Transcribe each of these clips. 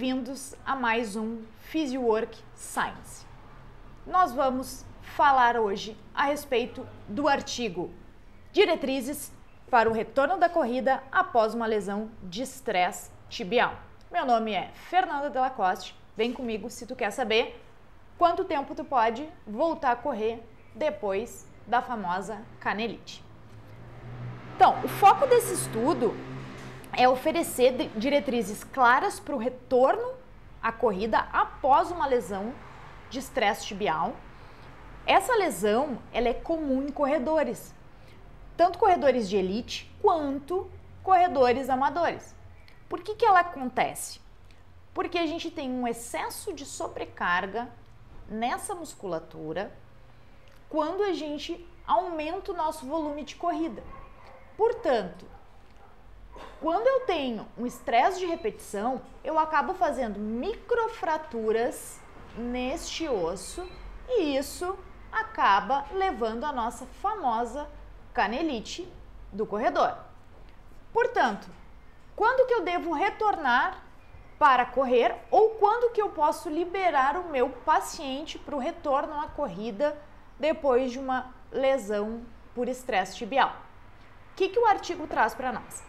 bem-vindos a mais um PhysioWork Science. Nós vamos falar hoje a respeito do artigo Diretrizes para o retorno da corrida após uma lesão de estresse tibial. Meu nome é Fernanda Delacoste, vem comigo se tu quer saber quanto tempo tu pode voltar a correr depois da famosa canelite. Então, o foco desse estudo é oferecer diretrizes claras para o retorno à corrida após uma lesão de estresse tibial. Essa lesão ela é comum em corredores, tanto corredores de elite quanto corredores amadores. Por que ela acontece? Porque a gente tem um excesso de sobrecarga nessa musculatura quando a gente aumenta o nosso volume de corrida. Portanto, quando eu tenho um estresse de repetição, eu acabo fazendo microfraturas neste osso e isso acaba levando à nossa famosa canelite do corredor. Portanto, quando que eu devo retornar para correr ou quando que eu posso liberar o meu paciente para o retorno à corrida depois de uma lesão por estresse tibial? O que o artigo traz para nós?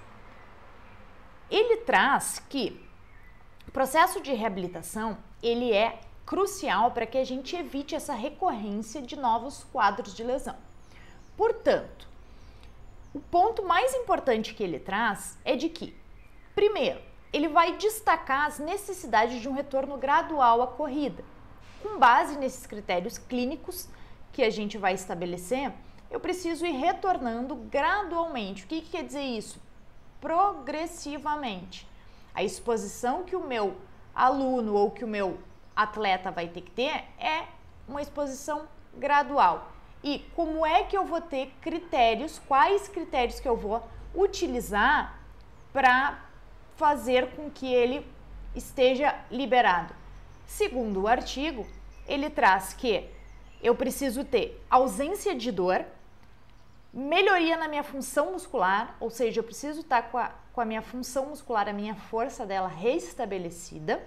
Ele traz que o processo de reabilitação ele é crucial para que a gente evite essa recorrência de novos quadros de lesão. Portanto, o ponto mais importante que ele traz é de que, primeiro, ele vai destacar as necessidades de um retorno gradual à corrida. Com base nesses critérios clínicos que a gente vai estabelecer, eu preciso ir retornando gradualmente. O que quer dizer isso? Progressivamente. A exposição que o meu aluno ou que o meu atleta vai ter que ter é uma exposição gradual. E como é que eu vou ter critérios, quais critérios que eu vou utilizar para fazer com que ele esteja liberado? Segundo o artigo, ele traz que eu preciso ter ausência de dor, melhoria na minha função muscular, ou seja, eu preciso estar com a minha função muscular, a minha força dela restabelecida,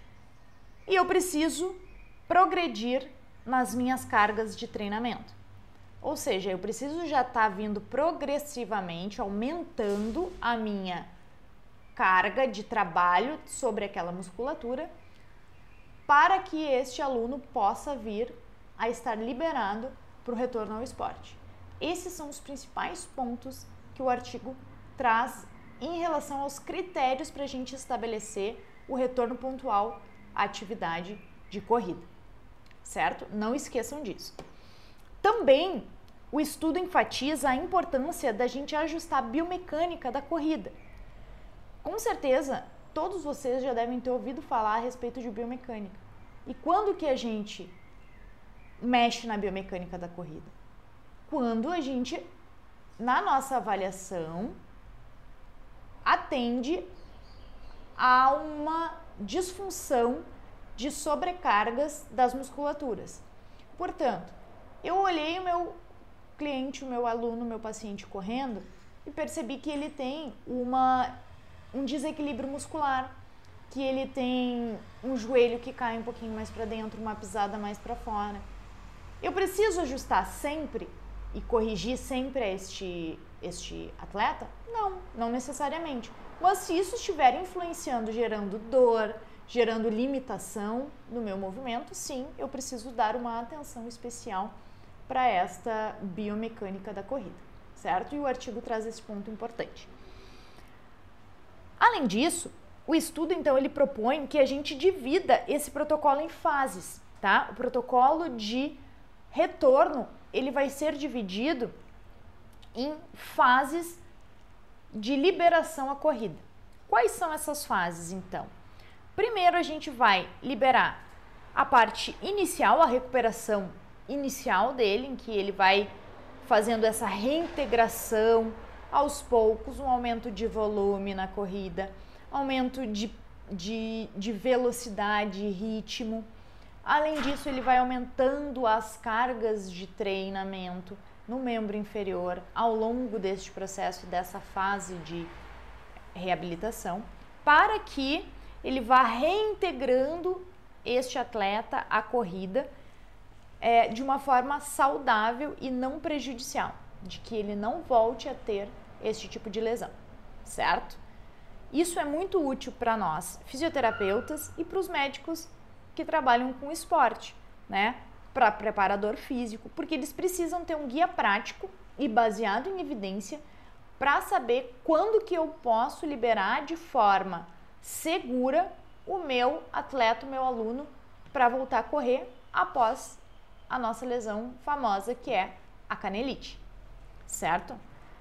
e eu preciso progredir nas minhas cargas de treinamento. Ou seja, eu preciso já estar vindo progressivamente, aumentando a minha carga de trabalho sobre aquela musculatura, para que este aluno possa vir a estar liberado para o retorno ao esporte. Esses são os principais pontos que o artigo traz em relação aos critérios para a gente estabelecer o retorno pontual à atividade de corrida, certo? Não esqueçam disso. Também o estudo enfatiza a importância da gente ajustar a biomecânica da corrida. Com certeza, todos vocês já devem ter ouvido falar a respeito de biomecânica. E quando que a gente mexe na biomecânica da corrida? Quando a gente, na nossa avaliação, atende a uma disfunção de sobrecargas das musculaturas. Portanto, eu olhei o meu cliente, o meu aluno, o meu paciente correndo e percebi que ele tem um desequilíbrio muscular, que ele tem um joelho que cai um pouquinho mais para dentro, uma pisada mais para fora. Eu preciso ajustar sempre e corrigir sempre este atleta? Não necessariamente. Mas se isso estiver influenciando, gerando dor, gerando limitação no meu movimento, sim, eu preciso dar uma atenção especial para esta biomecânica da corrida, certo? E o artigo traz esse ponto importante. Além disso, o estudo, então, ele propõe que a gente divida esse protocolo em fases, tá? O protocolo de retorno, ele vai ser dividido em fases de liberação à corrida. Quais são essas fases, então? Primeiro, a gente vai liberar a parte inicial, a recuperação inicial dele, em que ele vai fazendo essa reintegração aos poucos, um aumento de volume na corrida, aumento de velocidade e ritmo. Além disso, ele vai aumentando as cargas de treinamento no membro inferior ao longo deste processo, dessa fase de reabilitação, para que ele vá reintegrando este atleta à corrida de uma forma saudável e não prejudicial, de que ele não volte a ter este tipo de lesão, certo? Isso é muito útil para nós, fisioterapeutas, e para os médicos que trabalham com esporte, né? Para preparador físico, porque eles precisam ter um guia prático e baseado em evidência para saber quando que eu posso liberar de forma segura o meu atleta, o meu aluno, para voltar a correr após a nossa lesão famosa, que é a canelite, certo?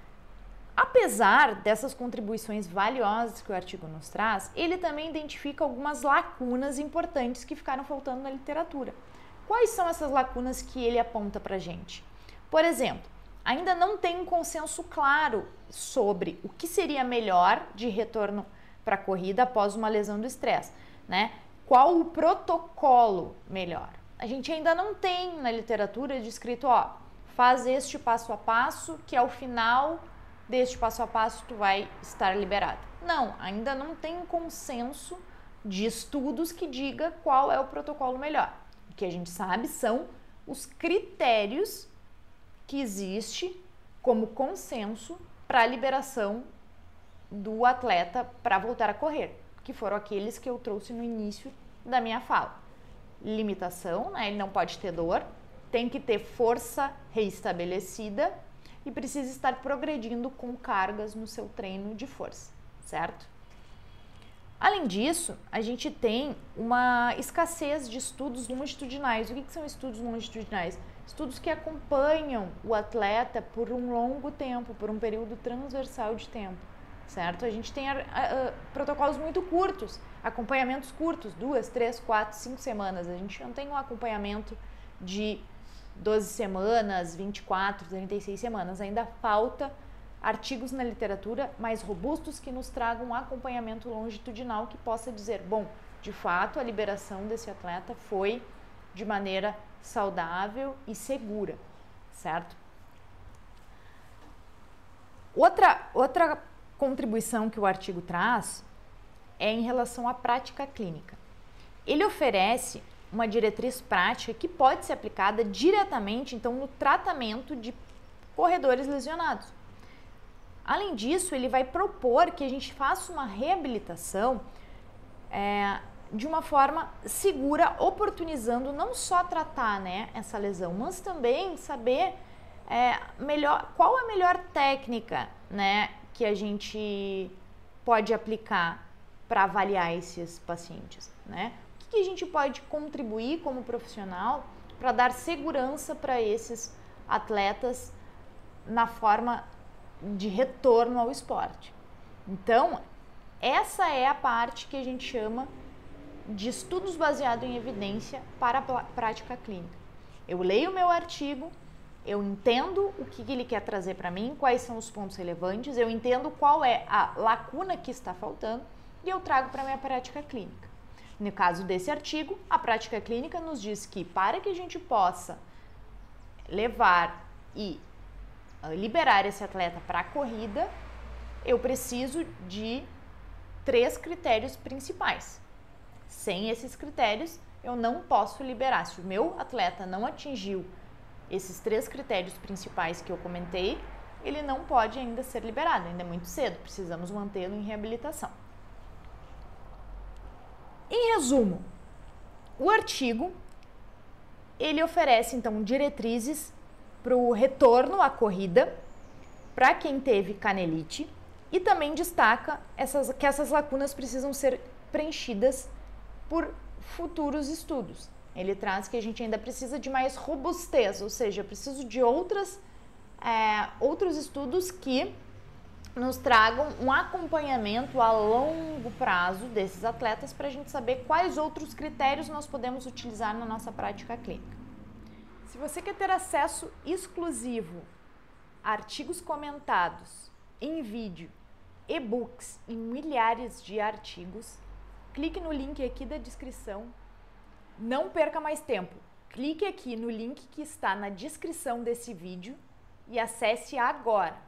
Apesar dessas contribuições valiosas que o artigo nos traz, ele também identifica algumas lacunas importantes que ficaram faltando na literatura. Quais são essas lacunas que ele aponta para a gente? Por exemplo, ainda não tem um consenso claro sobre o que seria melhor de retorno para a corrida após uma lesão do estresse, né? Qual o protocolo melhor? A gente ainda não tem na literatura descrito, ó, faz este passo a passo que ao final deste passo a passo tu vai estar liberado. Não, ainda não tem um consenso de estudos que diga qual é o protocolo melhor. O que a gente sabe são os critérios que existe como consenso para a liberação do atleta para voltar a correr, que foram aqueles que eu trouxe no início da minha fala. Limitação, né? Ele não pode ter dor, tem que ter força reestabelecida e precisa estar progredindo com cargas no seu treino de força, certo? Além disso, a gente tem uma escassez de estudos longitudinais. O que são estudos longitudinais? Estudos que acompanham o atleta por um longo tempo, por um período transversal de tempo, certo? A gente tem protocolos muito curtos, acompanhamentos curtos, 2, 3, 4, 5 semanas. A gente não tem um acompanhamento de 12 semanas, 24, 36 semanas. Ainda falta artigos na literatura mais robustos que nos tragam um acompanhamento longitudinal que possa dizer, bom, de fato a liberação desse atleta foi de maneira saudável e segura, certo? Outra contribuição que o artigo traz é em relação à prática clínica. Ele oferece uma diretriz prática que pode ser aplicada diretamente, então, no tratamento de corredores lesionados. Além disso, ele vai propor que a gente faça uma reabilitação de uma forma segura, oportunizando não só tratar, né, essa lesão, mas também saber qual a melhor técnica, né, que a gente pode aplicar para avaliar esses pacientes, né? O que a gente pode contribuir como profissional para dar segurança para esses atletas na forma de retorno ao esporte. Então, essa é a parte que a gente chama de estudos baseados em evidência para a prática clínica. Eu leio o meu artigo, eu entendo o que ele quer trazer para mim, quais são os pontos relevantes, eu entendo qual é a lacuna que está faltando e eu trago para a minha prática clínica. No caso desse artigo, a prática clínica nos diz que para que a gente possa levar e liberar esse atleta para a corrida, eu preciso de 3 critérios principais. Sem esses critérios, eu não posso liberar. Se o meu atleta não atingiu esses 3 critérios principais que eu comentei, ele não pode ainda ser liberado, ainda é muito cedo, precisamos mantê-lo em reabilitação. Em resumo, o artigo, ele oferece então diretrizes para o retorno à corrida para quem teve canelite e também destaca que essas lacunas precisam ser preenchidas por futuros estudos. Ele traz que a gente ainda precisa de mais robustez, ou seja, eu preciso de outros estudos que nos tragam um acompanhamento a longo prazo desses atletas para a gente saber quais outros critérios nós podemos utilizar na nossa prática clínica. Se você quer ter acesso exclusivo a artigos comentados em vídeo, e-books e milhares de artigos, clique no link aqui da descrição. Não perca mais tempo. Clique aqui no link que está na descrição desse vídeo e acesse agora.